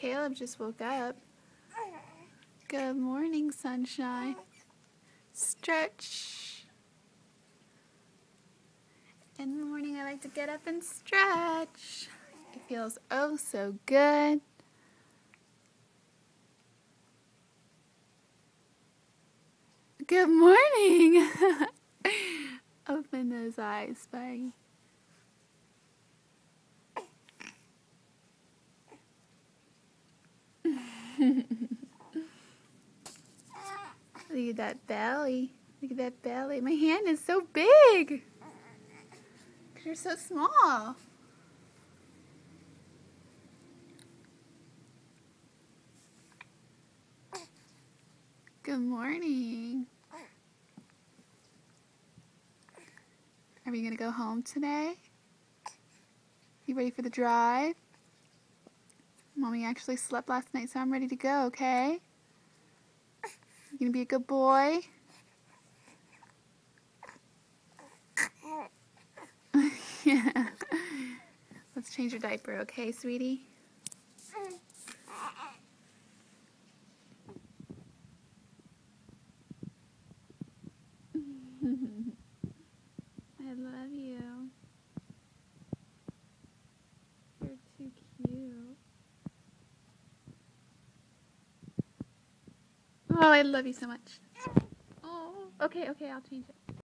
Caleb just woke up. Good morning, sunshine. Stretch. In the morning, I like to get up and stretch. It feels oh so good. Good morning. Open those eyes, buddy. Look at that belly. Look at that belly. My hand is so big. 'Cause you're so small. Good morning. Are we gonna go home today? You ready for the drive? Mommy actually slept last night, so I'm ready to go, okay? You gonna be a good boy? Yeah. Let's change your diaper, okay, sweetie? I love you. You're too cute. Oh, I love you so much. Oh, okay, I'll change it.